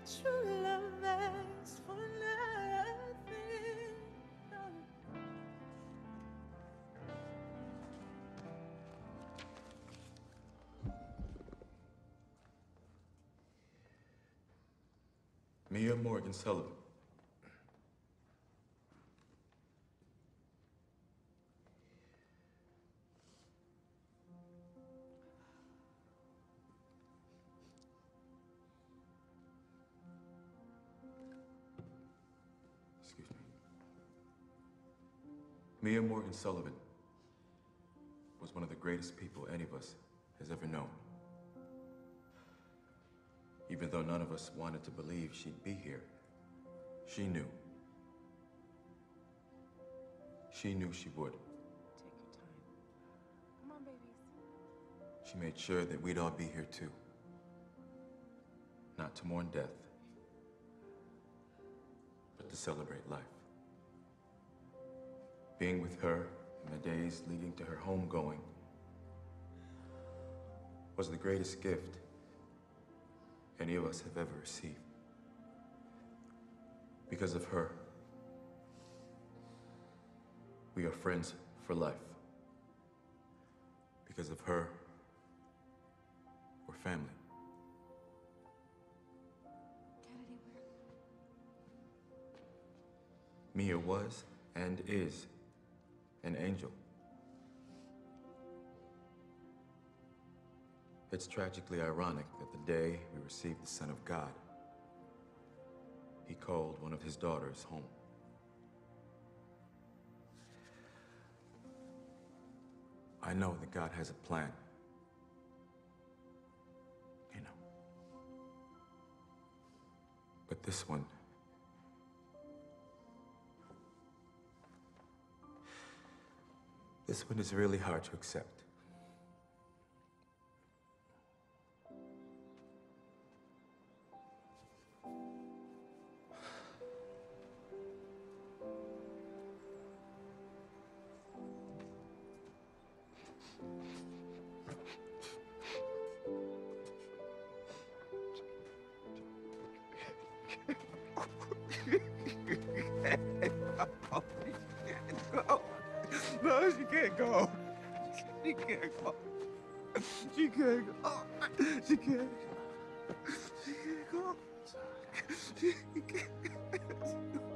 True love asks for nothing. Mia Morgan Sullivan. Excuse me. Mia Morgan Sullivan was one of the greatest people any of us has ever known. Even though none of us wanted to believe she'd be here, she knew. She knew she would. Take your time. Come on, babies. She made sure that we'd all be here too. Not to mourn death, but to celebrate life. Being with her in the days leading to her homegoing was the greatest gift any of us have ever received. Because of her, we are friends for life. Because of her, we're family. Kennedy, Mia was and is an angel. It's tragically ironic that the day we received the Son of God, he called one of his daughters home. I know that God has a plan. You know. But this one, is really hard to accept. No, she can't go. She can't go. She can't go. She can't. She can't go. She can't.